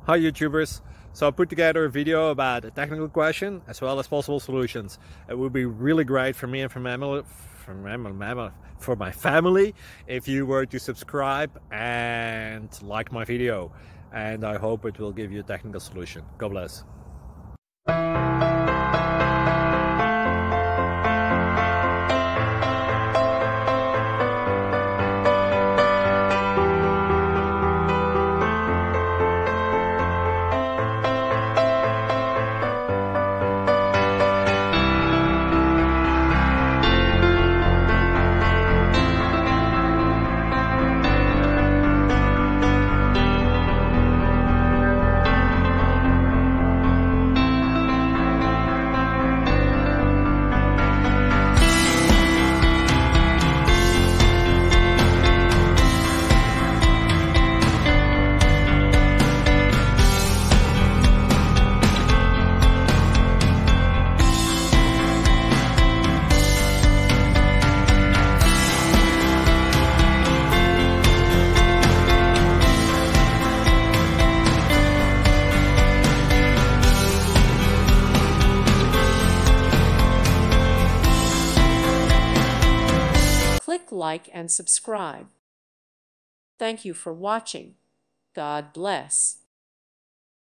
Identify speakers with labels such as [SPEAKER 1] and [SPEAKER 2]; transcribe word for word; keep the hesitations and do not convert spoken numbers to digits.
[SPEAKER 1] Hi YouTubers! So I put together a video about a technical question as well as possible solutions. It would be really great for me and for, mammal, for, mammal, for my family if you were to subscribe and like my video. And I hope it will give you a technical solution. God bless.
[SPEAKER 2] Click like and subscribe. Thank you for watching. God bless.